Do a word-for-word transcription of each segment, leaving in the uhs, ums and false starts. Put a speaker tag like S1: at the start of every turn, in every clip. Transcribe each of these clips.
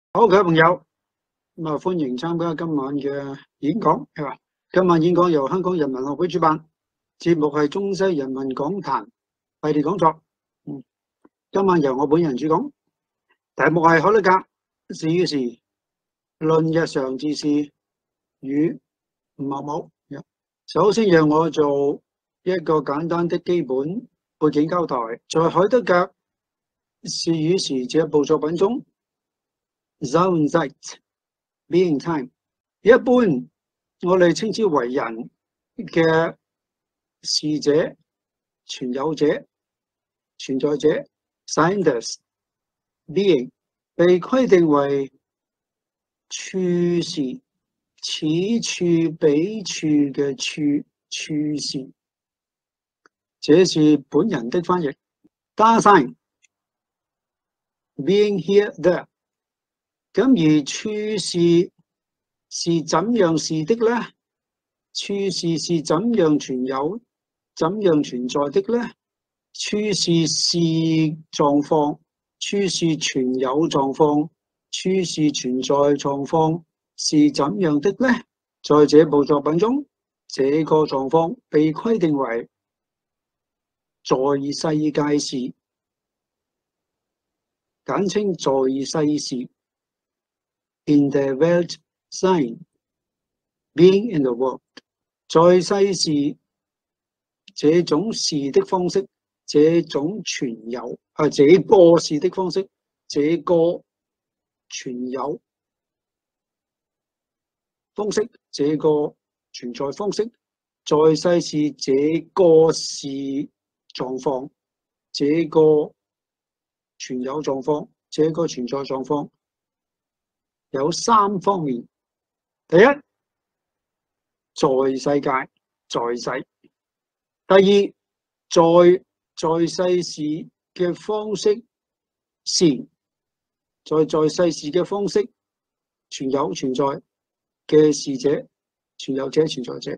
S1: 好，各位朋友，咁啊，歡迎參加今晚嘅演講，係嘛？今晚演講由香港人民學會主辦，節目係中西人民講壇系列講座。嗯，今晚由我本人主講，題目係海德格是與時論日常之事與某某。首先，讓我做一個簡單的基本背景交代。在海德格是與時這部作品中，Sein und Zeit, being time， 一般我哋稱之為人嘅是者、存有者、存在者 Seiendes being 被規定為處事，此處彼處嘅處處事，這是本人的翻譯。Dasein being here there。咁而處事是怎樣是的呢？處事是怎樣存有、怎樣存在的呢？處事是狀況，處事存有狀況，處事存在狀況是怎樣的呢？在這部作品中，這個狀況被規定為在世界事，簡稱在世事。In the Welt sein, being in the world， 在世事這種事的方式，這種存有啊，這個事的方式，這個存有方式，這個存在方式，在世事這個事狀況，這個存有狀況，這個存在狀況。有三方面，第一，在世界，在世；第二，在在世事嘅方式是，在在世事嘅方式存有存在嘅事者，存有者存在者；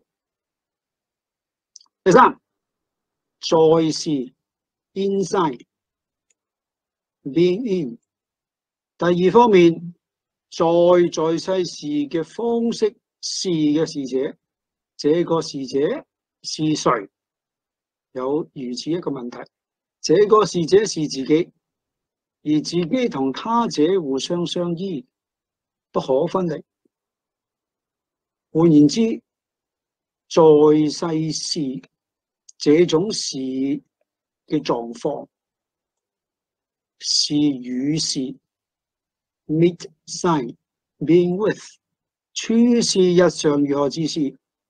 S1: 第三，在事 inside being in， 第二方面。在在世事嘅方式是嘅事者，這個事者是誰？有如此一個問題。這個事者是自己，而自己同他者互相相依，不可分離。換言之，在世事這種事嘅狀況是與時。Mit sein, being with， 處事日常如何之事，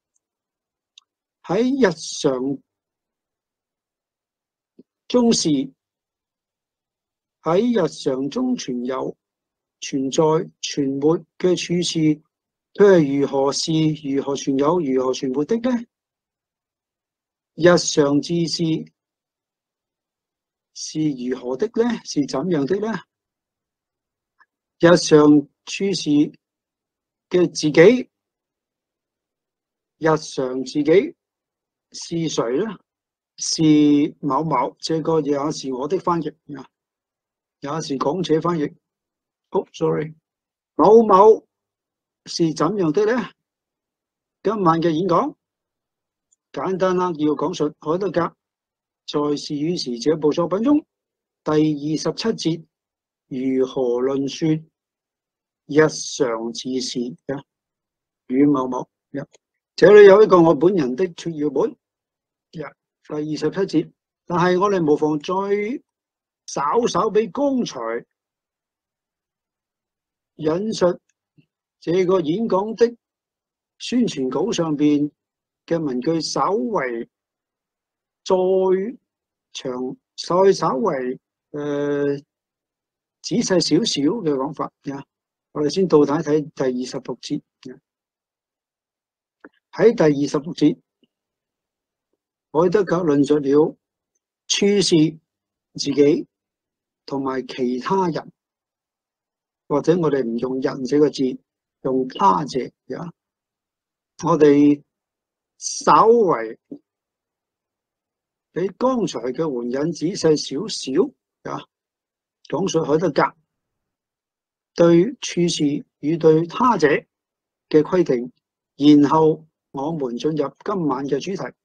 S1: 喺日常中事，喺日常中存有、存在、存活嘅處事，佢係如何是、如何存有、如何存活的呢？日常之事是如何的呢？是怎樣的呢？日常處事嘅自己，日常自己是誰呢？是某某，這個也是我的翻譯，也是講者翻譯。哦 ，sorry， 某某是怎樣的呢？今晚嘅演講簡單啦，要講述海德格在是與時這部作品中第二十七節如何論說日常之事嘅與某某。這裏有一個我本人的撮要本，第二十七節。但係我哋無妨再稍稍比剛才引述這個演講的宣傳稿上邊嘅文句稍為再長，再稍為誒、呃、仔細少少嘅講法啊！我哋先到底睇第二十六節。喺第二十六節，海德格論述了處事自己同埋其他人，或者我哋唔用人這個字，用他者啊。我哋稍為比剛才嘅援引仔細少少啊，講述海德格對處事與對他者嘅規定，然後我們進入今晚嘅主題，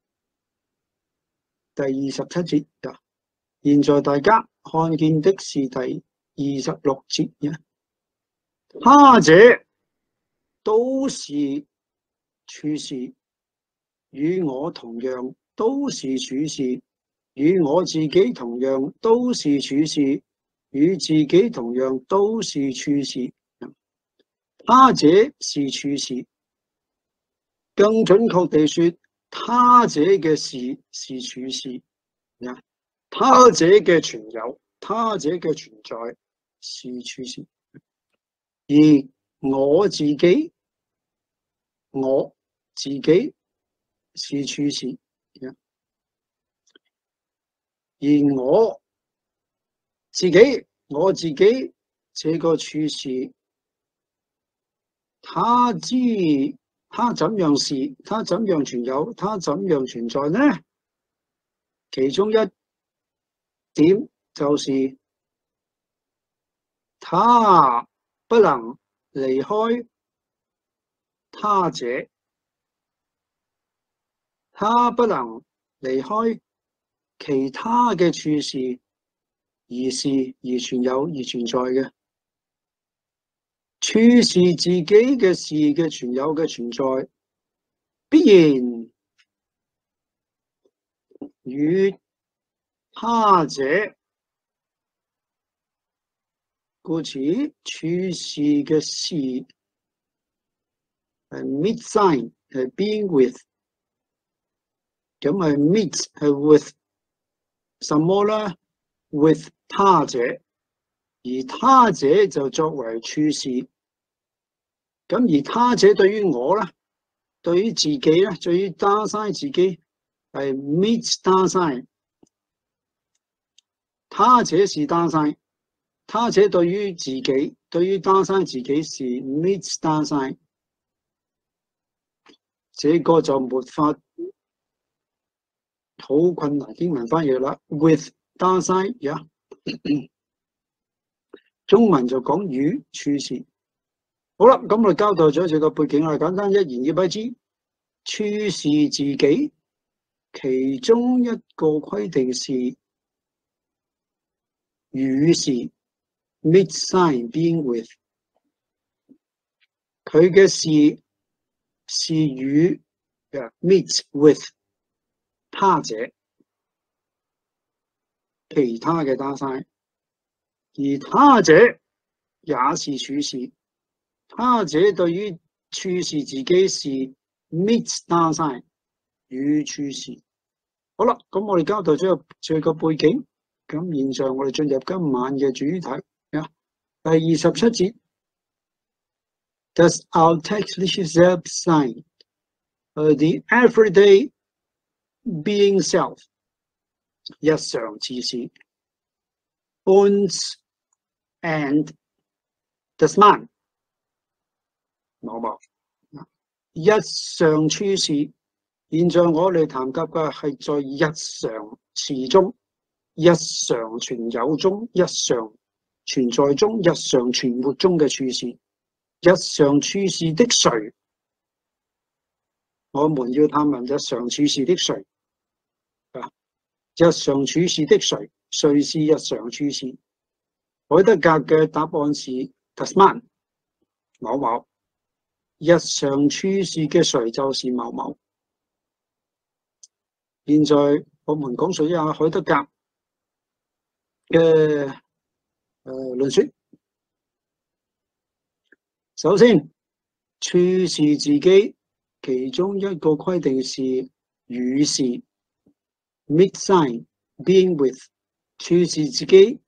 S1: 第二十七節。現在大家看見的是第二十六節。他者都是處事，與我同樣都是處事，與我自己同樣都是處事，與自己同樣都是處事。他者是處事，更準確地說，他者嘅事是處事，他者嘅存有，他者嘅存在是處事，而我自己，我自己是處事，而我自己，我自己這個處事，他知他怎樣是，他怎樣存有，他怎樣存在呢？其中一點就是他不能離開他者，他不能離開其他嘅處事，而是而存有而存在嘅。處事自己嘅事嘅存有嘅存在，必然與他者，故此處事嘅事係 meet sign 係 being with， 咁係 meet 係 with 什麼呢？ with 他者，而他者就作為處事。咁而他者對於我呢，對於自己呢，對於 Dasein 自己係 meet Dasein， 他者是 Dasein， 他者對於自己，對於 Dasein 自己是 meet Dasein， 這個就沒法好困難英文翻譯啦。with Dasein， 呀、yeah. 中文就講與處事。好啦，咁我哋交代咗這個背景啦，簡單一言以蔽之，處事自己，其中一個規定是與是 meet sign being with， 佢嘅事是與 meet with 他者，其他嘅 Dasein， 而他者也是處事。他者對於處事自己是 meet Dasein 與處事。好啦，咁我哋交代咗這個背景，咁現在我哋進入今晚嘅主題。第二十七節 ，Das alltägliche Selbstsein, the everyday being self， 日常自事 ，uns and das Man。某某日常處事，現在我哋談及嘅係在日常事中、日常存有中、日常存在中、日常存活中嘅處事。日常處事的誰？我們要探問日常處事的誰？啊，日常處事的誰？誰是日常處事？海德格嘅答案是 das Man， 某某。日常處事嘅誰就是某某。現在我們講述一下海德格嘅誒論述。首先，處事自己其中一個規定是與是 meet sign being with， 處事自己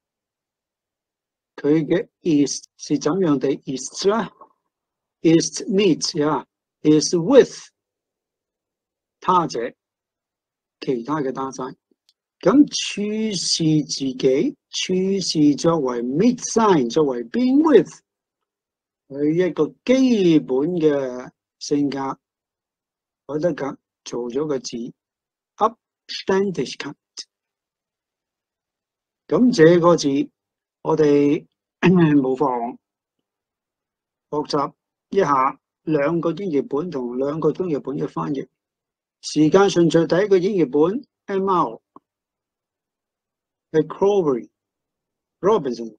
S1: 佢嘅 is 是怎樣地 is 咧？ is meet 呀、yeah, is with 他者，其他嘅 Dasein。咁處事自己，處事作為 meet sign， 作為 being with， 佢一個基本嘅性格，海德格做咗個字 Upständigkeit。咁這個字我哋無妨學習一下兩個英譯本同兩個中譯本嘅翻譯。時間順序，第一個英譯本 M R Macquarie Robinson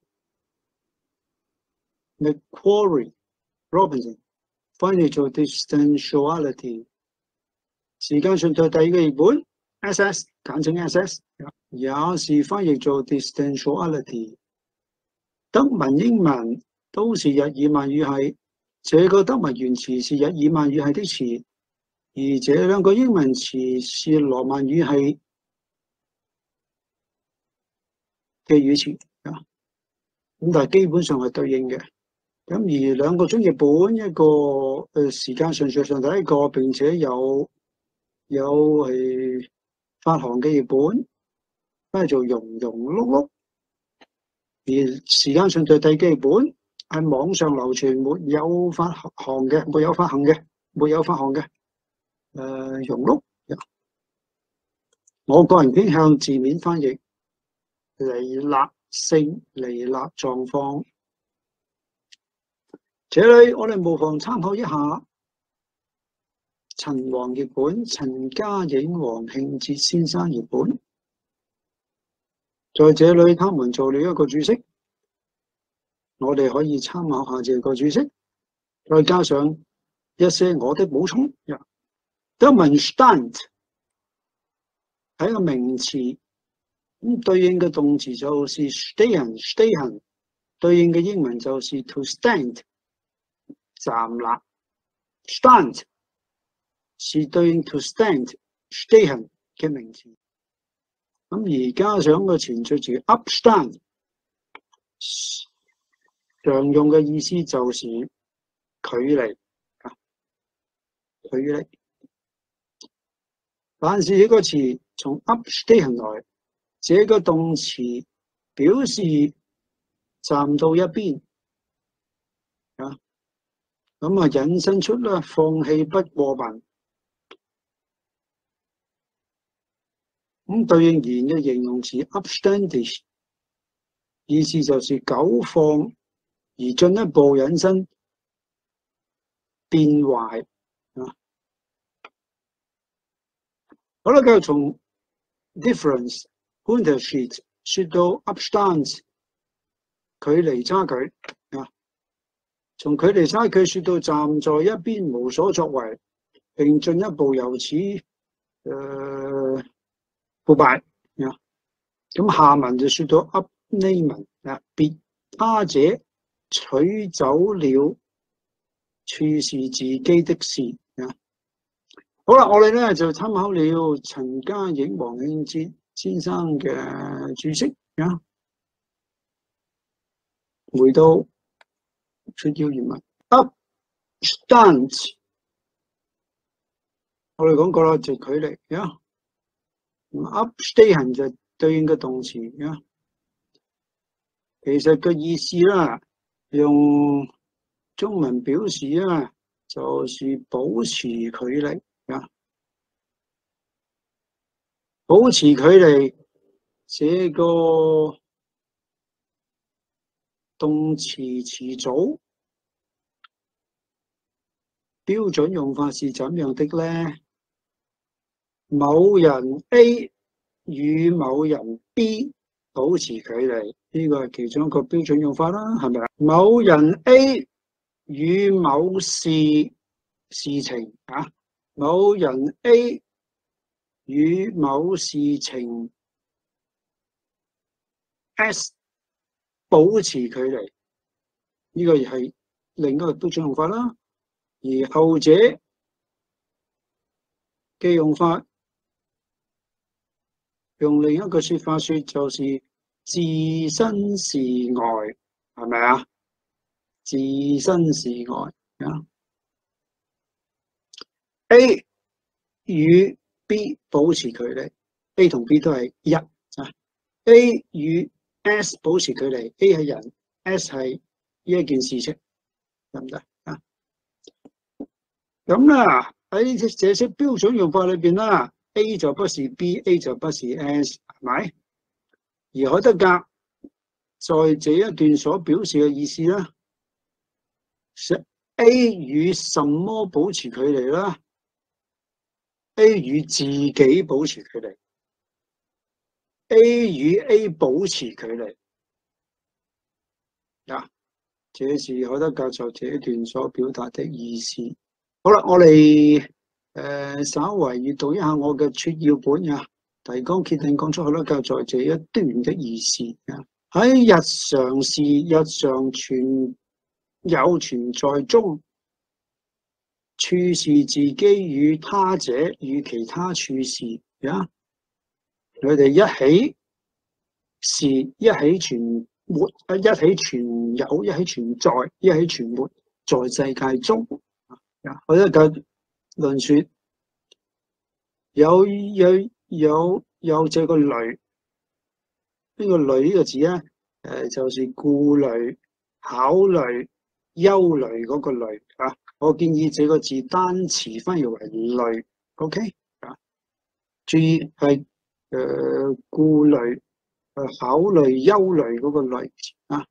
S1: Macquarie Robinson 翻譯做 Distentiality。時間順序，第二個譯本 S S 簡稱 S S 也是翻譯做 Distentiality。德文英文都是日耳曼語系，這個德文原詞是日耳曼語系的詞，而這兩個英文詞是羅曼語系嘅語詞啊。咁但係基本上係對應嘅。咁而兩個中譯本，一個誒時間順序上第一個，並且有有係發行嘅譯本，都係做庸庸碌碌。而時間順序第二個譯本係網上流傳，沒有發行嘅，沒有發行嘅，沒有發行嘅。誒、呃，庸碌。我個人偏向字面翻譯，離立性、離立狀況。這裡我哋無妨參考一下陳黃譯本、陳嘉映、黃慶哲先生譯本。在這裡，他們做了一個注釋，我哋可以參考下這個注釋，再加上一些我的補充。德文 Stand 係一個名詞，咁對應嘅動詞就是 stehen，stehen 對應嘅英文就是 to stand， 站立。Stand 是對應 to stand，stehen 嘅名詞。咁而加上個前綴詞 upstand， 常用嘅意思就是距離，距離。但是呢個詞從 upstehen 來，這個動詞表示站到一邊啊，咁啊引申出啦放棄不過問。咁對應言嘅形容詞 upstandish， 意思就是久放而進一步引申變壞啊。好啦，繼續從 difference Unterschied 說到 Abstand 距離差距啊，從距離差距說到站在一邊無所作為，並進一步由此誒、呃、腐敗啊。咁下文就說到 Abnehmen 啊，別他者取走了處是自己的事啊。好啦，我哋咧就參考了陳嘉映、黃慶哲先生嘅注釋啊。回到出要原文 ，Abstand， 我哋講過啦，就距離啊。Abstehen 就對應嘅動詞啊。其實個意思啦，用中文表示啊，就是保持距離。啊！保持距離，這個動詞詞組標準用法是怎樣的呢？某人 A 與某人 B 保持距離，呢個係其中一個標準用法啦，係咪啊？某人 A 與某事事情啊。某人 A 與某事情 S 保持距離，呢、這個亦係另一個標準用法啦。而後者嘅用法，用另一個說法說就是置身事外，係咪啊？置身事外啊。A 與 B 保持距離 ，A 同 B 都係一啊。A 與 S 保持距離 ，A 係人 ，S 係呢一件事情，得唔得啊？咁啦，喺這些標準用法裏邊啦 ，A 就不是 B，A 就不是 S， 係咪？而海德格在這一段所表示嘅意思咧，是 A 與什麼保持距離啦 ？A 與自己保持距離 ，A 與 A 保持距離。啊，這是海德格在這一段所表達的意思。好啦，我哋誒、呃、稍為閱讀一下我嘅撮要本啊，提綱決定講出海德格在這一段的意思啊。喺日常事、日常存有存在中，處事自己與他者與其他處事啊，佢哋一起是一起存活，一起存有，一起存在，一起存活在世界中。海德格論說有有有有這個慮。呢個慮呢個字咧，誒、呃、就是顧慮、考慮、憂慮嗰個慮啊。我建議這個字單詞翻譯為慮 ，OK 啊？注意係誒顧慮、誒考慮、憂慮嗰個慮啊。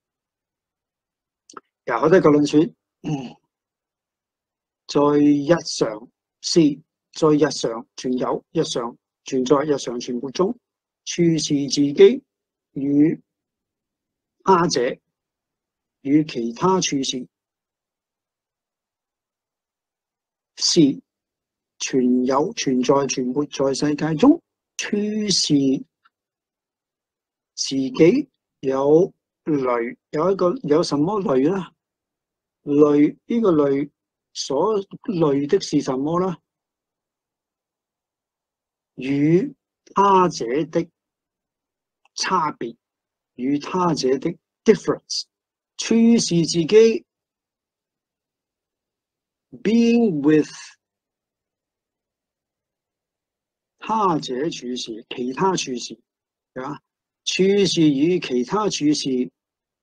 S1: 由海德格論說，嗯，在日常事、在日常存有、日常存在、日常存活中，處事自己與他者與其他處事是存有、存在、存活在世界中。處事自己有慮，有一個有什麼慮呢？慮呢個慮所慮的是什麼呢？與他者的差別，與他者的 difference， 處事自己 being with 他者處事，其他處事啊，處事與其他處事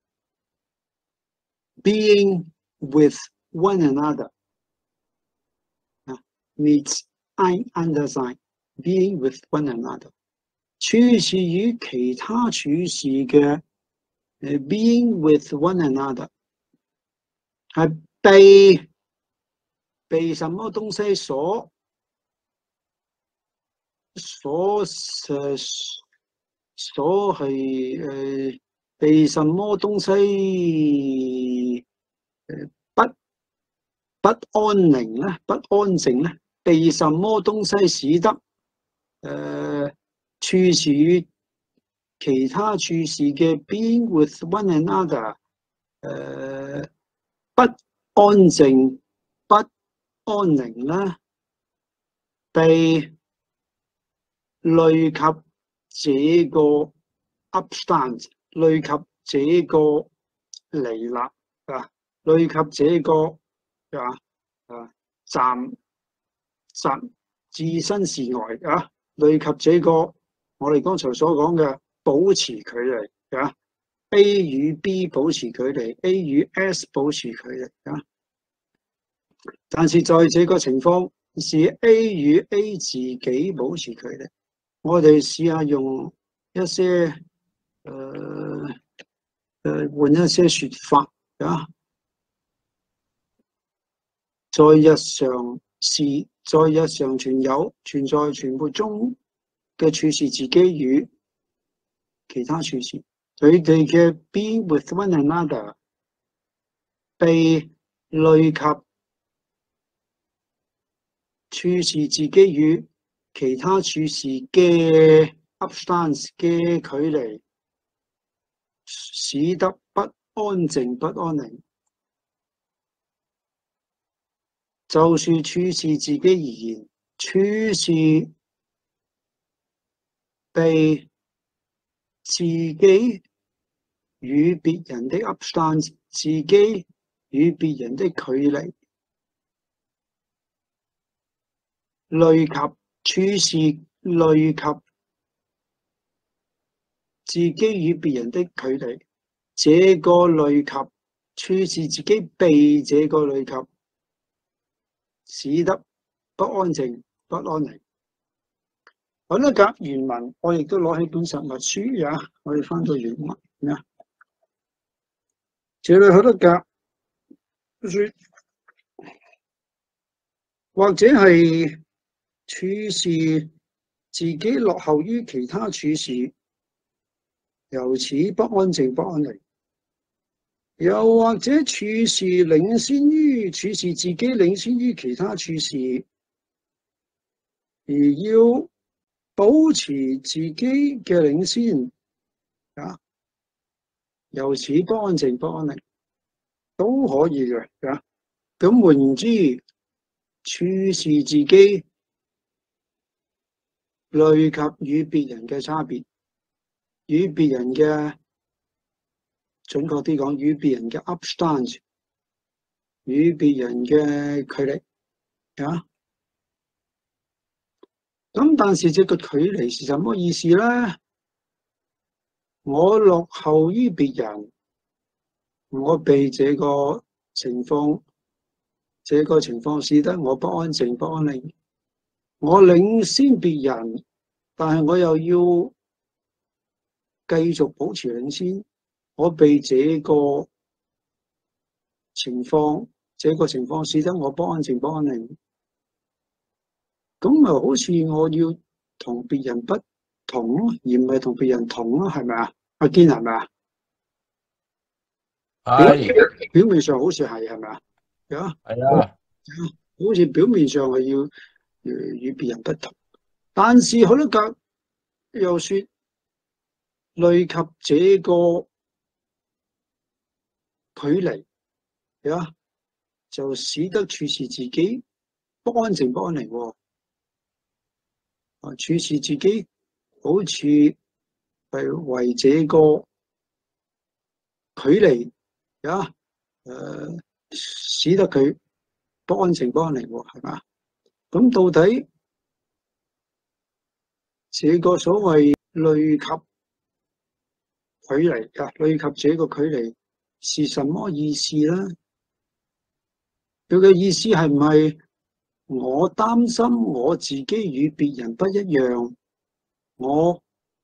S1: being with one another 啊 meets I understand being with one another。處事與其他處事嘅誒 being with one another 係被被什麼東西所所誒所係誒被什麼東西誒不不安寧咧，不安靜咧，被什麼東西使得誒？呃處事與其他處事嘅 being with one another， 誒、呃、不安靜、不安寧啦，被累及這個 upstand， 累及這個離立啊，累及這個啊啊暫暫置身事外啊，累及這個。我哋剛才所講嘅保持距離啊 ，A 與 B 保持距離 ，A 與 S 保持距離啊。但是在這個情況是 A 與 A 自己保持距離。我哋試下用一些誒誒、呃、換一些説法啊，在日常事、在日常存有、存在、存活中嘅處事自己與其他處事，佢哋嘅 be with one another 被累及處事自己與其他處事嘅 upstance 嘅距離，使得不安靜、不安寧。就算處事自己而言，處事被自己與別人的 upstand， 自己與別人的距離，累及處事累及自己與別人的距離，這個累及處事自己被這個累及，使得不安靜、不安寧。海德格原文我亦都攞起本實物書呀，我哋翻到原文啊。 這裏海德格說，或者係處事自己落後於其他處事，由此不安靜不安寧；又或者處事領先於處事自己領先於其他處事，而要保持自己嘅領先啊，由此不安靜不安寧都可以嘅啊。咁換言之，處事自己累及與別人嘅差別，與別人嘅準確啲講，與別人嘅 Abstand， 與別人嘅距離啊。咁但是這個距離是什麼意思咧？我落後於別人，我被這個情況，這個情況使得我不安靜不安寧。我領先別人，但係我又要繼續保持領先。我被這個情況，這個情況使得我不安靜不安寧。咁啊，好似我要同別人不同，而唔係同別人同咯，係咪啊？阿堅係咪啊？係。表面上好似係，係咪啊？啊，係啊。好似表面上係要與別人不同，但是海德格又說，累及這個距離啊，就使得處事自己不安靜不安寧喎。啊，處事自己好似係為這個距離啊，誒、呃，使得佢不安靜不安寧喎，係嘛？咁到底這個所謂累及距離啊，累及這個距離是什麼意思咧？佢嘅意思係唔係我擔心我自己與別人不一樣，我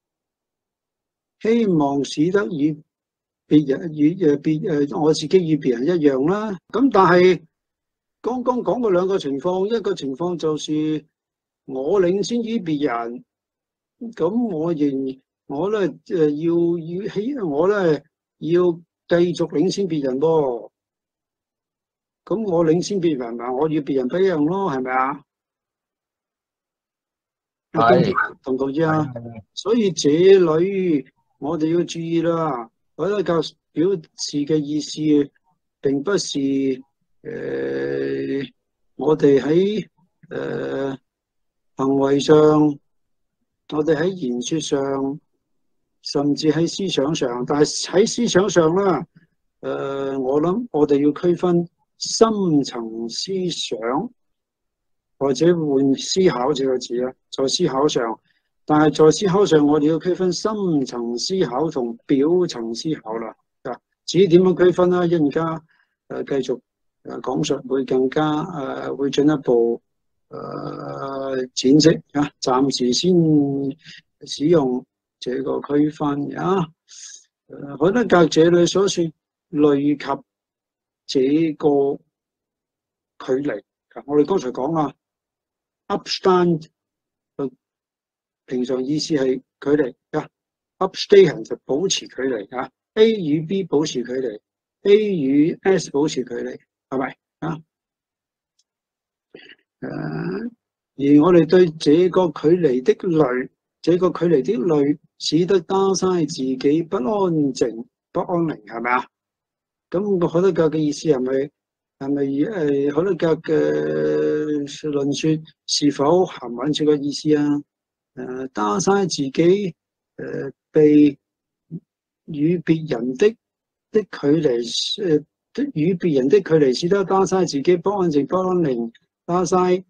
S1: 希望使得與別人與誒別誒我自己與別人一樣啦。咁但係剛剛講過兩個情況，一個情況就是我領先於別人，咁我仍我咧誒要要希我咧要繼續領先別人噃。咁我領先別人，我與別人不一樣咯，係咪啊？係，同唔同意啊？所以這裏我哋要注意啦，海德格表示嘅意思並不是誒、呃、我哋喺誒行為上，我哋喺言說上，甚至喺思想上，但係喺思想上啦，誒、呃、我諗我哋要區分深層思想，或者換思考這個字啦，在思考上，但係在思考上，我哋要區分深層思考同表層思考啦。啊，至於點樣區分啦？一陣間誒繼續誒講述會更加誒、呃、會進一步誒展示啊。暫時先使用這個區分啊。誒，海德格這裏所說累及這個距離，我哋剛才講啦 ，Abstand 平常意思係距離啊 ，Abstehen 就保持距離啊 ，A 與 B 保持距離 ，A 與 S 保持距離，係咪啊？誒，而我哋對這個距離的累，這個距離的累，使得打晒自己不安靜、不安寧，係咪啊？咁個海德格嘅意思係咪係咪誒海德格嘅論說是否含蘊住個意思啊？誒，打晒自己誒、呃、被與別人的的距離誒，與別人的距離使得打晒自己不安靜不安寧，打晒誒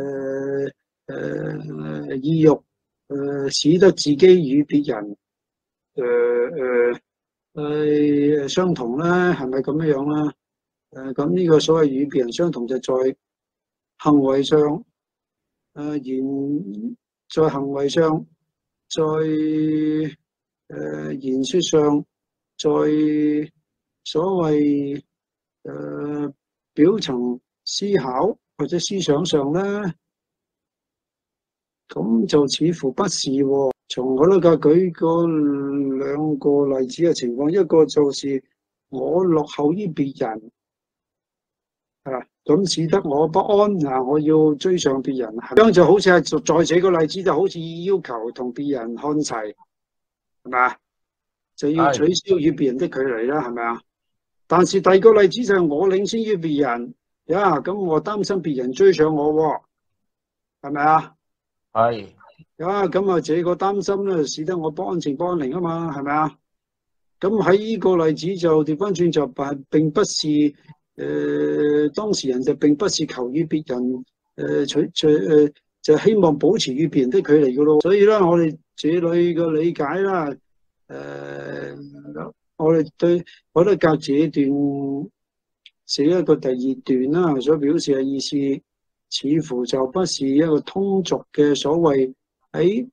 S1: 誒意欲誒、呃，使得自己與別人誒誒。呃誒、呃，相同咧，係咪咁樣樣啦？誒、呃，咁呢個所謂與別人相同，就在行為上，誒、呃、言在行為上，在誒、呃、言說上，在所謂誒、呃、表層思考或者思想上咧，咁就似乎不是喎。從我呢個舉個兩個例子嘅情況，一個就是我落後於別人，啊，咁使得我不安啊！我要追上別人，咁就好似係在這個例子就好似要求同別人看齊，係咪啊？就要取消與別人的距離啦，係咪啊？但是第二個例子就係我領先於別人，呀，咁我擔心別人追上我喎，係咪啊？
S2: 係。
S1: 啊，咁啊，這個擔心咧，使得我不安靜不安寧啊嘛，係咪啊？咁喺呢個例子就調翻轉就並並不是誒、呃、當事人就並不是求與別人誒、呃、取取誒、呃、就希望保持與別人的距離嘅咯。所以咧，我哋這裏嘅理解啦，誒、呃，我哋對我覺得隔這段寫一個第二段啦，所表示嘅意思，似乎就不是一個通俗嘅所謂。喺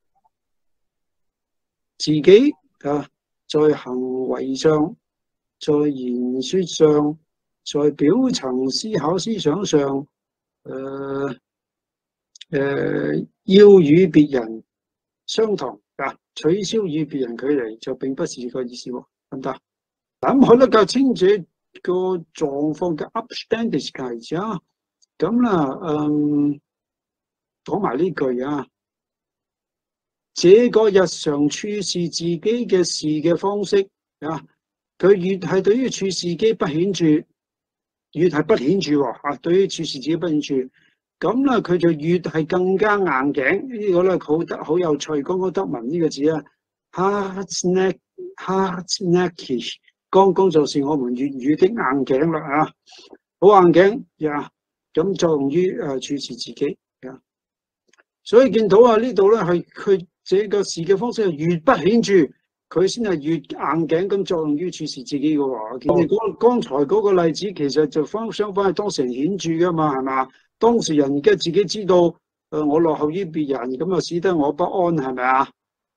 S1: 自己啊，在行為上，在言說上，在表層思考思想上，誒、呃、誒、呃，要與別人相同啊，取消與別人距離就並不是個意思喎，得唔得？咁好啦，較清這個狀況嘅 Abständigkeit啊，咁啦，嗯，講埋呢句啊。這個日常處事自己嘅事嘅方式啊，佢越係對於處事自己不顯著，越係不顯著喎嚇。對於處事自己不顯著，咁咧佢就越係更加硬頸。呢、這個咧好得好有趣。剛剛德文呢個字啊 hartnäck hartnäckig，剛剛就是我們粵語的硬頸啦啊，好硬頸呀。咁作用於誒處事自己啊，所以見到啊呢度咧係佢。這個事嘅方式係越不顯著，佢先係越硬頸咁作用於處事自己嘅喎。見你剛剛才嗰個例子，其實就方相反係當事人顯著噶嘛，係嘛？當事人而家自己知道，誒、呃、我落後於別人，咁啊使得我不安，係咪啊？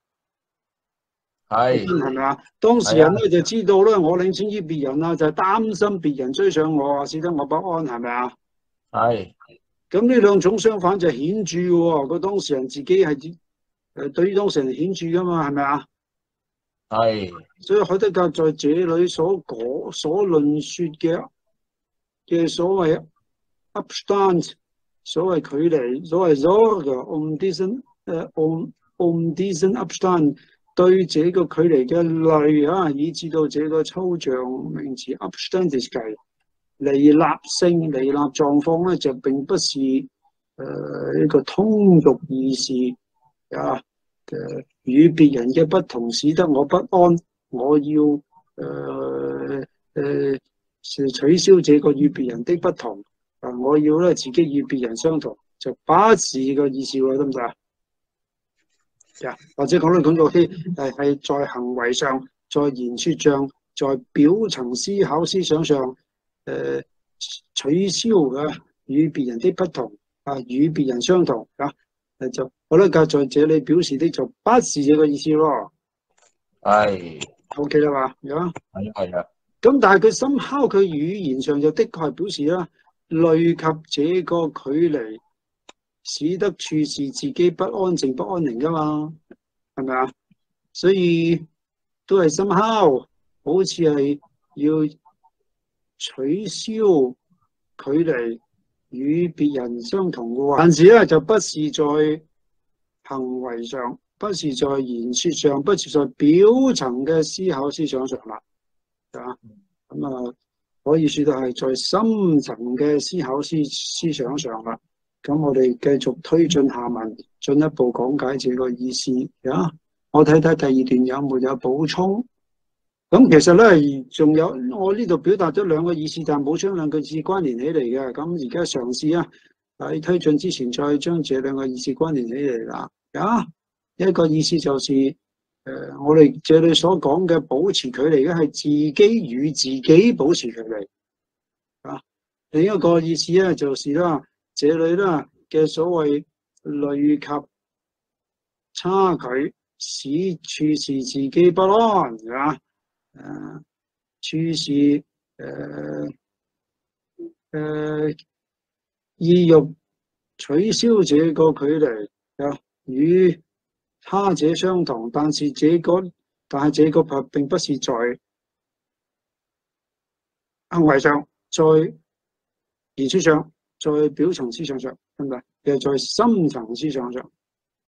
S1: 係，係咪啊？當事人咧就知道咧，我領先於別人啊，就係、是、擔心別人追上我啊，使得我不安，係咪啊？
S2: 係。
S1: 咁呢兩種相反就顯著喎，個當事人自己係。誒，對於當事人顯著噶嘛，係咪啊？係，所以海德格在這裏所講、所論說嘅嘅所謂 Abstand， 所謂距離，所謂 Sorge um diesen 誒 um um diesen Abstand， 對這個距離嘅類啊，以至到這個抽象名詞 Abständigkeit 離立性、離立狀況咧，就並不是誒、呃、一個通俗意思。啊，誒，與別人嘅不同使得我不安，我要誒誒、呃呃、取消這個與別人的不同，啊，我要咧自己與別人相同，就不是個意思喎，得唔得啊？或者講嚟講去誒係在行為上，在言說上，在表層思考思想上，誒、呃、取消嘅與別人的不同，啊，與別人相同啊。誒，就我咧，格在這裏表示的就不是這個意思咯。係，O K 啦嘛，係係啊。咁但係佢somehow佢語言上就的確係表示啦，類及這個距離，使得處事自己不安靜不安寧噶嘛，係咪啊？所以都係somehow，好似係要取消距離。與別人相同嘅話，但是咧就不是在行為上，不是在言說上，不是在表層嘅思考思想上啦，啊，咁啊可以說到係在深層嘅思考思思想上啦。咁我哋繼續推進下文，進一步講解這個意思。啊，我睇睇第二段有冇有補充。咁其實咧，仲有我呢度表達咗兩個意思，但係冇將兩個意思關聯起嚟嘅。咁而家嘗試啊，喺推進之前再將這兩個意思關聯起嚟啦。啊，一個意思就是誒、呃，我哋這裏所講嘅保持距離嘅係自己與自己保持距離。啊，另一個意思咧就是啦，這裏啦嘅所謂類及差距，使處事自己不安，係嘛？誒， 處事誒誒、呃呃、意欲取消這個距離啊，與他者相同，但是這個但係這個並不是在行為上，在言語上，在表層思想上，係咪？其實在深層思想上。